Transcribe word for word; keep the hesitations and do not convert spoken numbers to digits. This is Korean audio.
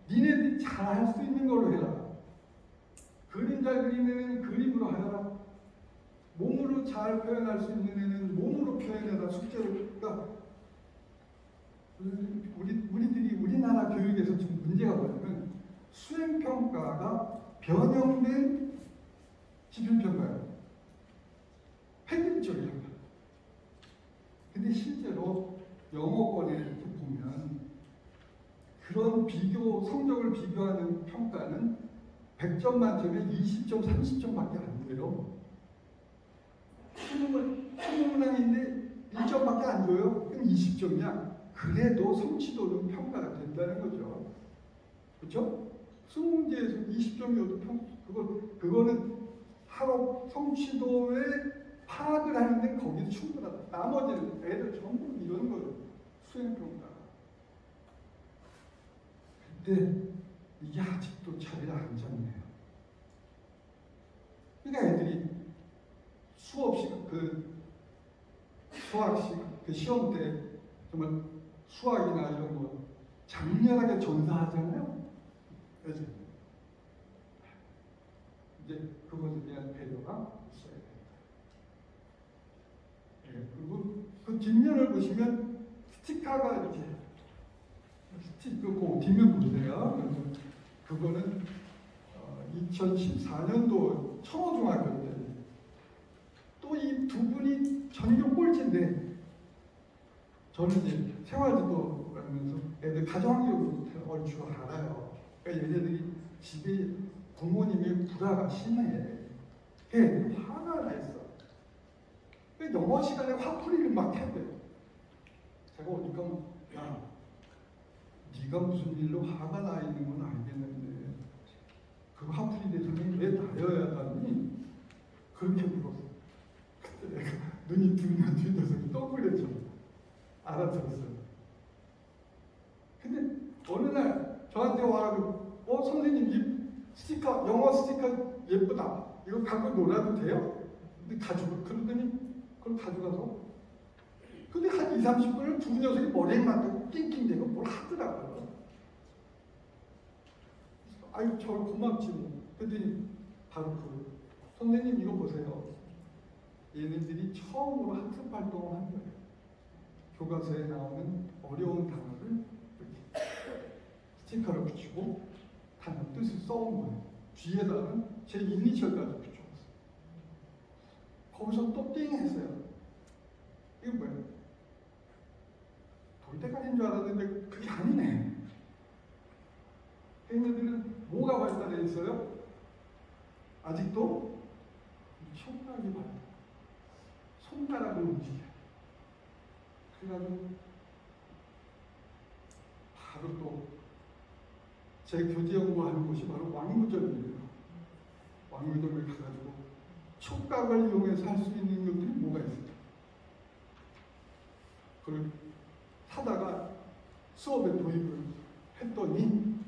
니네들이 잘 할 수 있는 걸로 해라. 그림 잘 그리는 애는 그림으로 하여라. 몸으로 잘 표현할 수 있는 애는 몸으로 표현해라. 숙제를. 그러니까 우리, 우리들이 우리나라 교육에서 지금 문제가 뭐냐면 수행평가가 변형된 지필평가예요. 획일적인 평가. 근데 실제로 영어권에 이렇게 보면 그런 비교, 성적을 비교하는 평가는 백 점 만점에 이십 점, 삼십 점밖에 안 돼요. 수능은, 수능문항인데 일 점밖에 안 줘요? 그럼 이십 점이야. 그래도 성취도는 평가가 된다는 거죠. 그렇죠? 수능 문제에서 이십 점이어도 평, 그거, 그거는 학업 성취도에 파악을 하는데 거기도 충분하다. 나머지는 애들 전부 이런 거예요. 수행평가. 근데 이게 아직도 자리를 안 잡네요. 그러니까 애들이 수업식, 그 수학식, 그 시험 때 정말 수학이나 이런 거 장렬하게 전사하잖아요. 그래서 이제 그것에 대한 배려가 있어야 됩니다. 네, 그리고 그 뒷면을 보시면 스티커가 이렇게 스티커 그 뒷면 보세요. 그래서 그거는 어, 이천십사 년도 청호중학교 때 또 이 두 분이 전교 꼴찌인데 저는 이제 생활지도 하면서 애들 가정교육을 얼추 알아요. 그러니까 얘네들이 집에 부모님의 불화가 심해. 애들이 화가 나 있어. 영어 시간에 화풀이를 막 했대요. 제가 오니까 야, 네가 무슨 일로 화가 나 있는 건 알겠는데 그 화풀이 대상이 왜 나여야 하니? 그렇게 물었어. 그때 내가 눈이 들면 뒤 녀석이 떠그랬죠. 알아들었어요. 근데 어느 날 저한테 와가지고 어 선생님 이 스티커 영어 스티커 예쁘다. 이거 갖고 놀아도 돼요? 근데 가지고 그러더니 그걸 가져가서 근데 한 이삼십 분을 두 녀석이 머리에 맞대고 낑낑대고 뭘 하더라고요. 아유 저 고맙지 뭐. 그랬더니 바로 그 선생님 이거 보세요. 얘네들이 처음으로 학습 활동을 한 거예요. 교과서에 나오는 어려운 단어를 이렇게 스티커를 붙이고 단어 뜻을 써온 거예요. 뒤에다가 제 이니셜까지 붙여봤어요. 거기서 또 띵 했어요. 이게 뭐예요? 돌대가리인 줄 알았는데 그게 아니네. 얘네들은 뭐가 발달해 있어요? 아직도 손가락이 발달. 손가락을 움직여. 그래가지고 바로 또 제 교재 연구하는 곳이 바로 왕무점이에요. 왕무점에 가가지고 촉각을 이용해서 할 수 있는 것들이 뭐가 있을까? 그걸 하다가 수업에 도입을 했더니